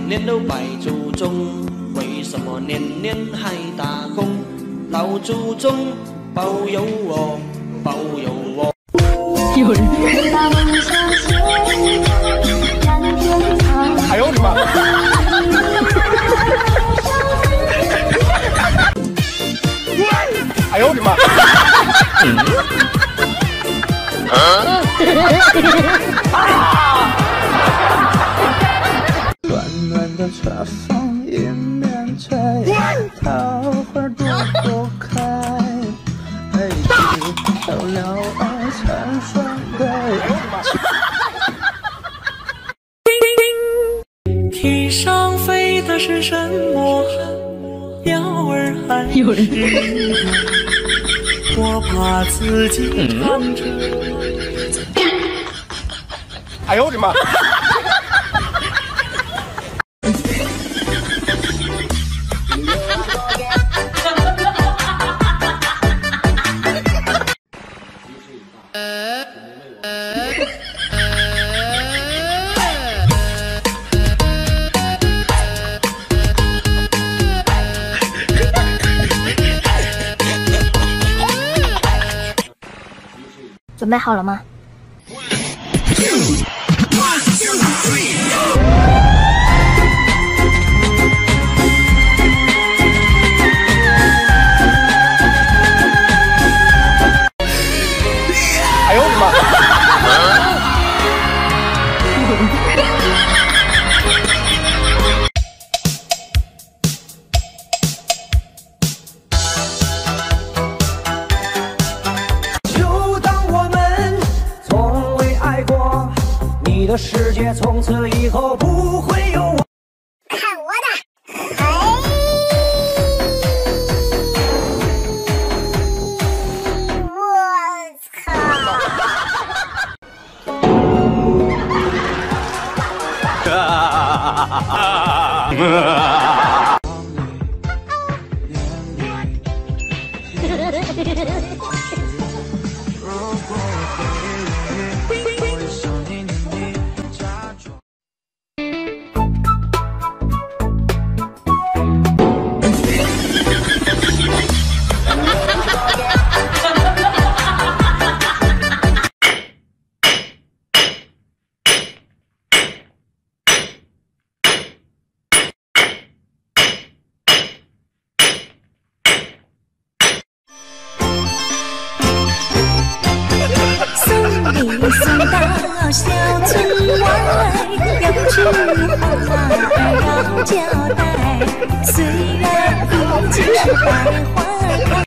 年都拜祖宗，为什么年年还打工？老祖宗保佑我，保佑我。 有人。 哎呦我的妈！哎呦我的妈！ 暖暖的茶风迎面吹，桃花朵朵开，哎，知道了爱缠双对。 天上飞的是什么？鸟儿还是我怕自己唱着。 哎呦我的妈！ 准备好了吗？ 哎呦我的妈！ 你的世界从此以后不会有我。 看我的！我操！ 你送到小村外，有句话儿要交代，虽然已经是百花开。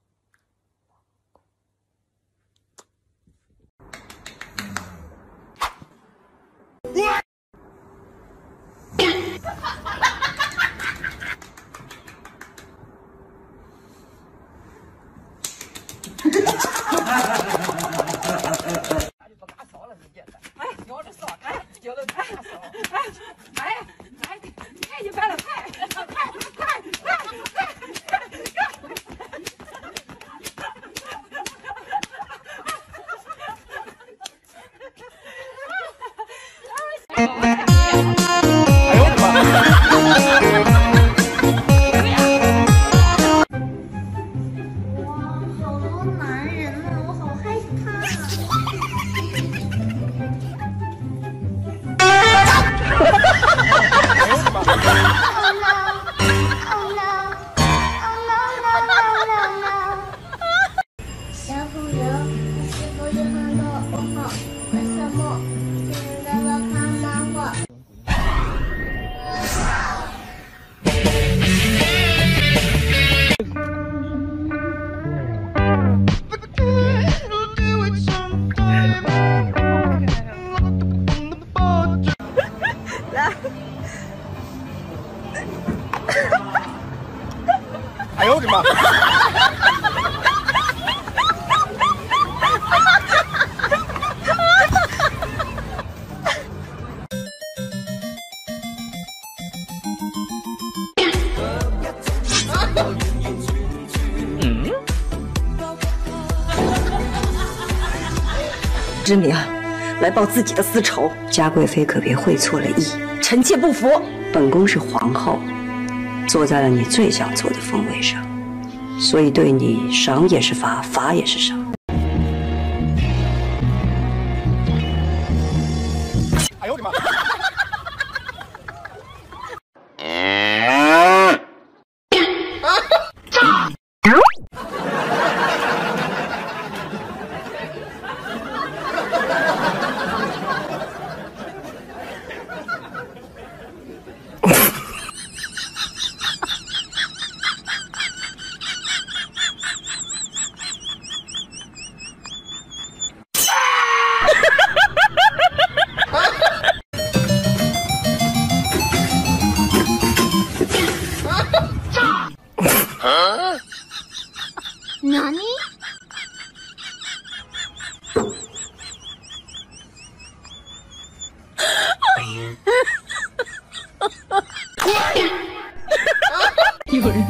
哎呦我的妈！ 之名来报自己的私仇，嘉贵妃可别会错了意，臣妾不服。 本宫是皇后，坐在了你最想坐的凤位上，所以对你赏也是罚，罚也是赏。 哎呦我的妈！ 何？ 有人。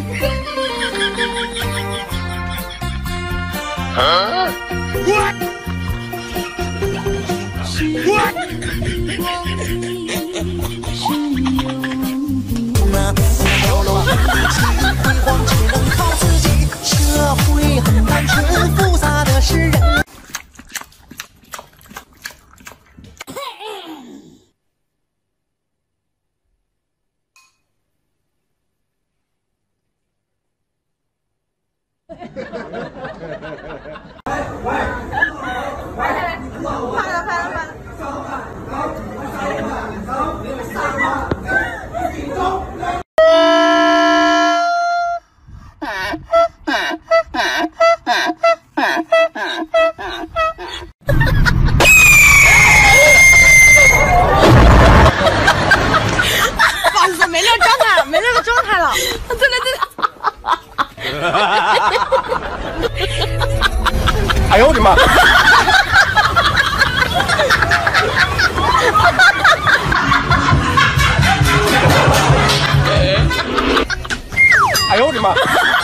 社会很单纯，复杂的是人。 没那个状态了，没那个状态了，真的。 哎呦我的妈！哎呦我的妈！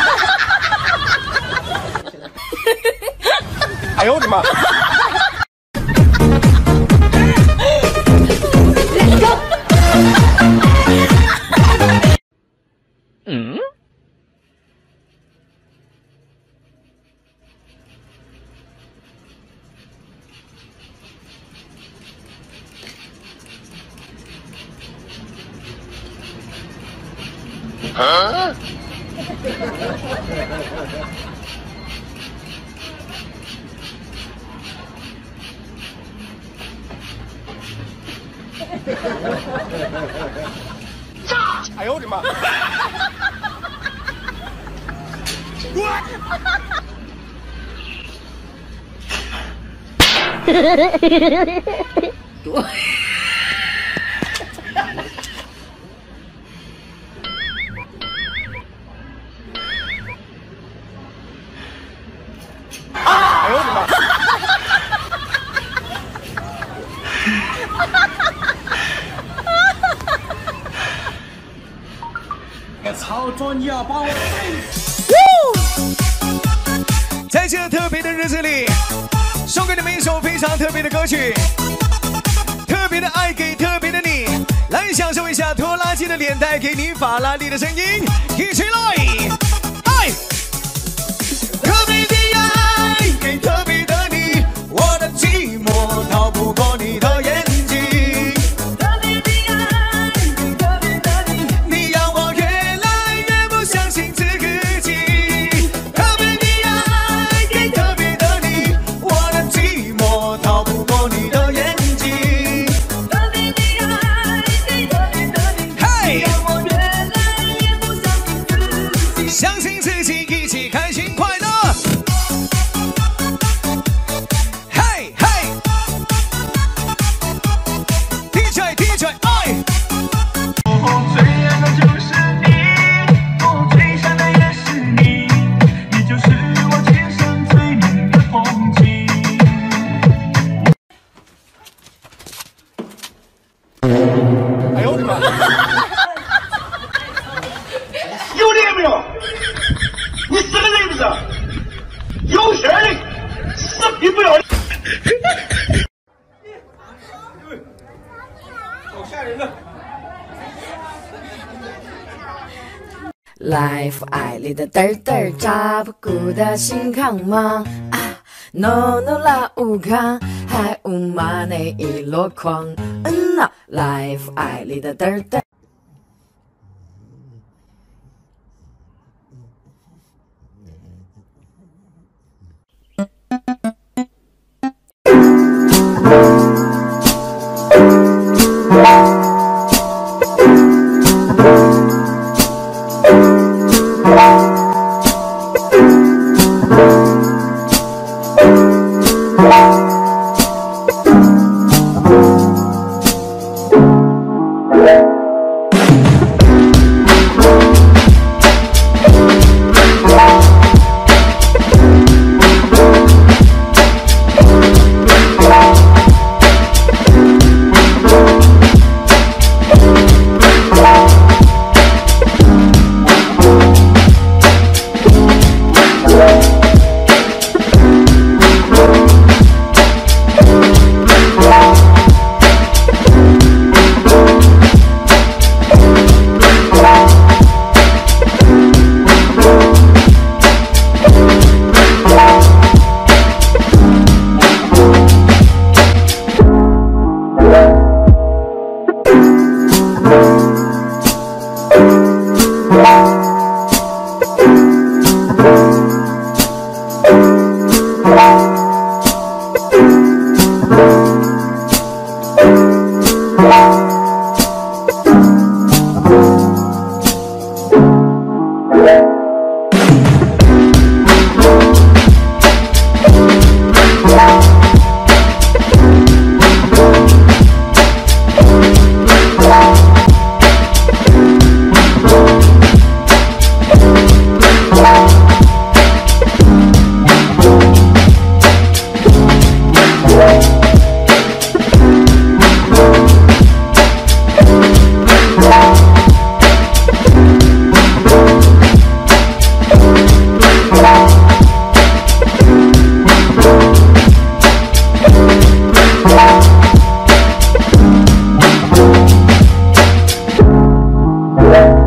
哎呦我的妈！ 嗯？啊？ 哎呦我的妈！哎呦我的妈！ 操作你要把我在这特别的日子里，送给你们一首非常特别的歌曲，特别的爱给特别的你，来享受一下拖拉机的脸带给你法拉利的声音，一起来，爱，特别的爱给特别的你，我的寂寞逃不过你的眼睛。 Life 爱里的嘚嘚扎不住的心扛吗？啊 ，no no 啦无康，还无马内一箩筐。呐 ，Life 爱里的嘚嘚。 Yeah.